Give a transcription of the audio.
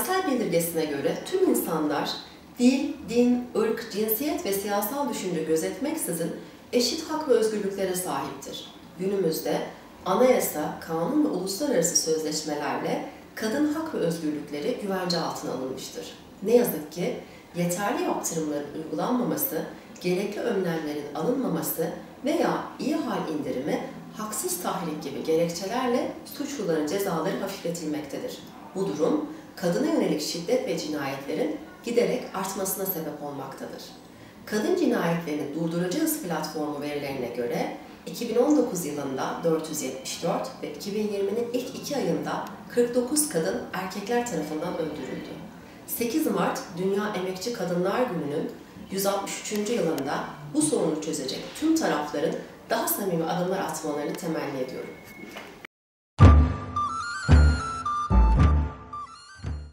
Evrensel Bildirgesi'ne göre tüm insanlar dil, din, ırk, cinsiyet ve siyasal düşünce gözetmeksizin eşit hak ve özgürlüklere sahiptir. Günümüzde anayasa, kanun ve uluslararası sözleşmelerle kadın hak ve özgürlükleri güvence altına alınmıştır. Ne yazık ki yeterli yaptırımların uygulanmaması, gerekli önlemlerin alınmaması veya iyi hal indirimi, haksız tahrik gibi gerekçelerle suçluların cezaları hafifletilmektedir. Bu durum, kadına yönelik şiddet ve cinayetlerin giderek artmasına sebep olmaktadır. Kadın cinayetlerini durduracağız platformu verilerine göre 2019 yılında 474 ve 2020'nin ilk 2 ayında 49 kadın erkekler tarafından öldürüldü. 8 Mart Dünya Emekçi Kadınlar Günü'nün 163. yılında bu sorunu çözecek tüm tarafların daha samimi adımlar atmalarını temenni ediyorum.